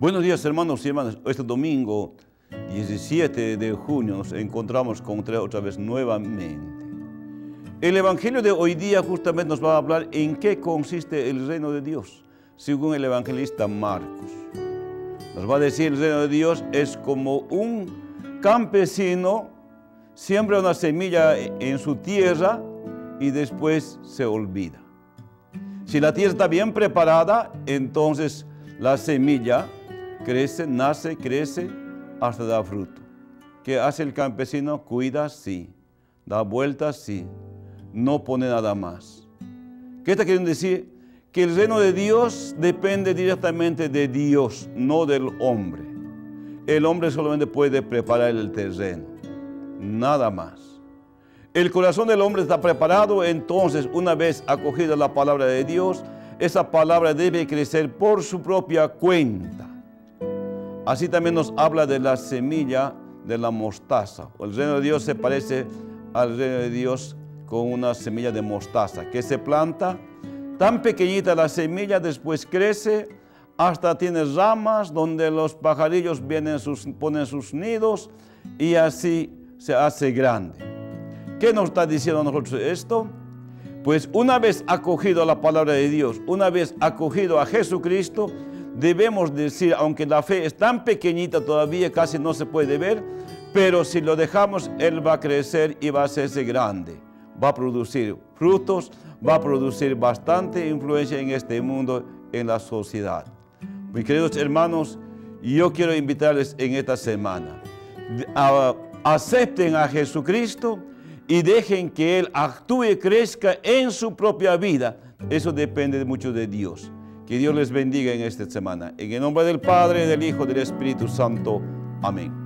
Buenos días, hermanos y hermanas. Este domingo 17 de junio nos encontramos con ustedes otra vez nuevamente. El Evangelio de hoy día justamente nos va a hablar en qué consiste el reino de Dios, según el evangelista Marcos. Nos va a decir el reino de Dios es como un campesino siembra una semilla en su tierra y después se olvida. Si la tierra está bien preparada, entonces la semilla crece, nace, crece, hasta da fruto. ¿Qué hace el campesino? Cuida, sí. Da vueltas, sí. No pone nada más. ¿Qué está queriendo decir? Que el reino de Dios depende directamente de Dios, no del hombre. El hombre solamente puede preparar el terreno, nada más. El corazón del hombre está preparado, entonces una vez acogida la palabra de Dios, esa palabra debe crecer por su propia cuenta. Así también nos habla de la semilla de la mostaza. El reino de Dios se parece al reino de Dios con una semilla de mostaza que se planta, tan pequeñita la semilla, después crece, hasta tiene ramas donde los pajarillos ponen sus nidos y así se hace grande. ¿Qué nos está diciendo a nosotros esto? Pues una vez acogido la palabra de Dios, una vez acogido a Jesucristo, debemos decir, aunque la fe es tan pequeñita todavía, casi no se puede ver, pero si lo dejamos, Él va a crecer y va a hacerse grande. Va a producir frutos, va a producir bastante influencia en este mundo, en la sociedad. Mis queridos hermanos, yo quiero invitarles en esta semana, acepten a Jesucristo y dejen que Él actúe y crezca en su propia vida. Eso depende mucho de Dios. Que Dios les bendiga en esta semana. En el nombre del Padre, del Hijo y del Espíritu Santo. Amén.